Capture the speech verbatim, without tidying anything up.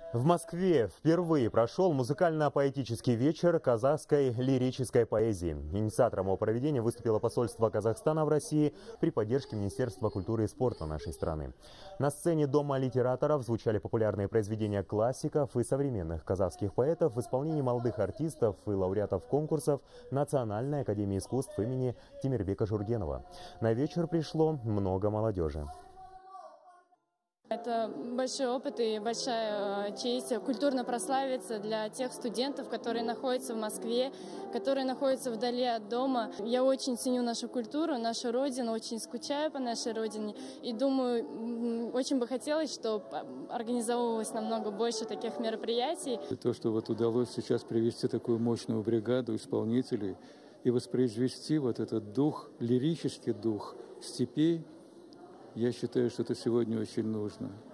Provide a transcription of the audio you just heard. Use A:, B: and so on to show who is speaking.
A: В Москве впервые прошел музыкально-поэтический вечер казахской лирической поэзии. Инициатором его проведения выступило посольство Казахстана в России при поддержке Министерства культуры и спорта нашей страны. На сцене Дома литераторов звучали популярные произведения классиков и современных казахских поэтов в исполнении молодых артистов и лауреатов конкурсов Национальной академии искусств имени Темирбека Жургенова. На вечер пришло много молодежи.
B: Это большой опыт и большая честь культурно прославиться для тех студентов, которые находятся в Москве, которые находятся вдали от дома. Я очень ценю нашу культуру, нашу родину, очень скучаю по нашей родине. И думаю, очень бы хотелось, чтобы организовывалось намного больше таких мероприятий.
C: И то, что вот удалось сейчас привести такую мощную бригаду исполнителей и воспроизвести вот этот дух, лирический дух степей, я считаю, что это сегодня очень нужно.